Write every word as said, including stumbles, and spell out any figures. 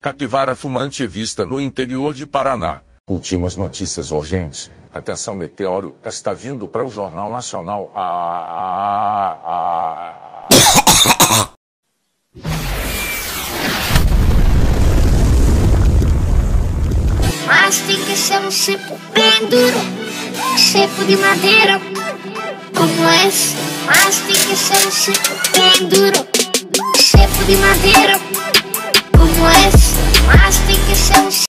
Capivara fumante vista no interior de Paraná. Últimas notícias urgentes. Atenção, meteoro está vindo para o Jornal Nacional. Ah, ah, ah. Mas tem que ser um cepo bem duro, cepo de madeira, como esse. Mas tem que ser um cepo bem duro, cepo de madeira, como esse. Mas tem que ser um